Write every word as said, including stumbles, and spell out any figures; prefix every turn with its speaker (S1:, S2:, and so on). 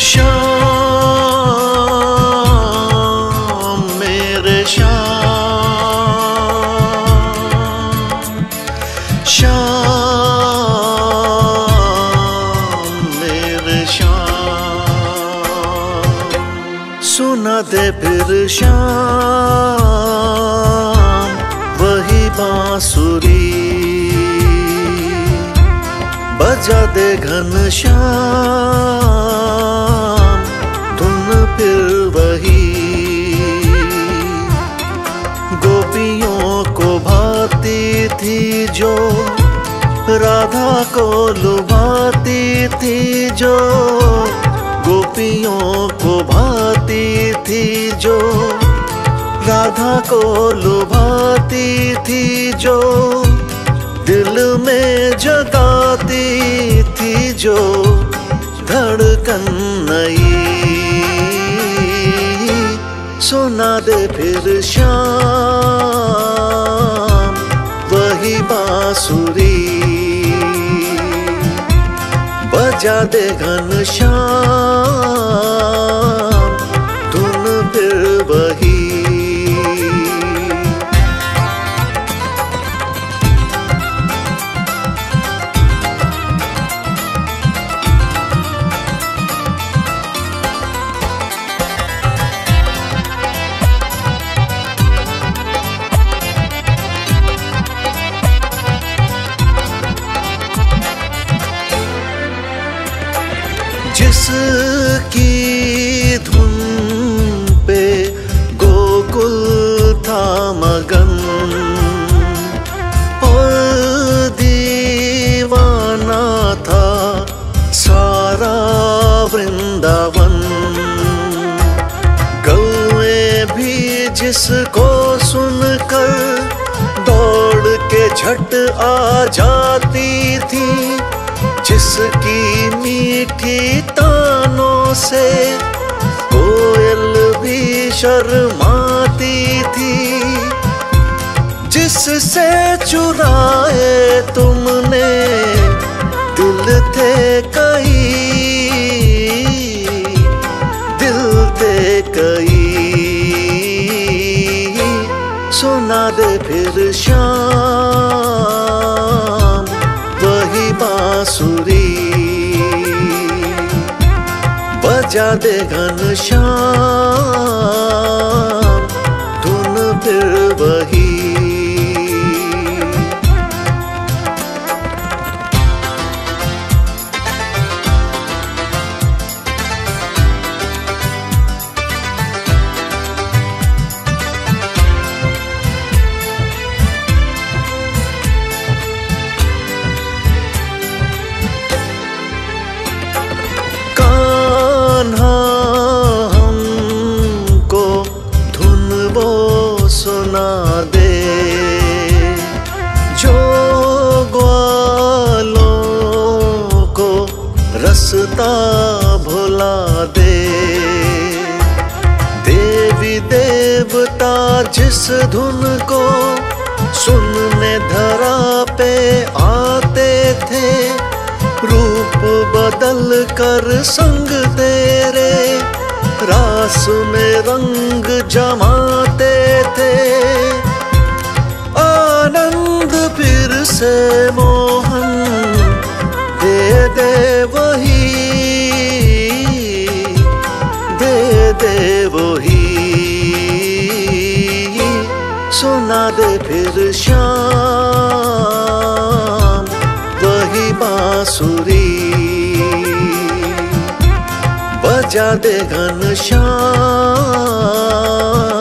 S1: श्याम मेरे श्याम, श्याम मेरे श्याम, सुना दे फिर श्याम वही बांसुरी, बजा दे घनश्याम धुन फिर वही। गोपियों को भाती थी जो, राधा को लुभाती थी जो, गोपियों को भाती थी जो, राधा को लुभाती थी जो, दिल में जगाती थी जो धड़कन नई। सुना दे फिर श्याम वही बांसुरी, बजा दे घनश्याम धुन फिर वही। जिसकी धुन पे गोकुल था मगन, और दीवाना था सारा वृंदावन। गौएं भी जिसको सुनकर दौड़ के झट आ जाती थी, जिसकी मीठी तानों से कोयल भी शर्माती थी, जिससे चुराए तुमने दिल थे कई, दिल थे कई। सुना दे फिर श्याम वही बांसुरी, बजा दे घनश्याम धुन फिर वही। हमको धुन वो सुना दे जो ग्वालों को रास्ता भुला दे। देवी देवता जिस धुन को सुनने धरा पे आते थे, रूप बदल कर संग तेरे रास में रंग जमाते थे। आनंद फिर से मोहन दे दे वही, दे दे वही। सुना दे फिर श्याम वही बांसुरी, बजा दे घनश्याम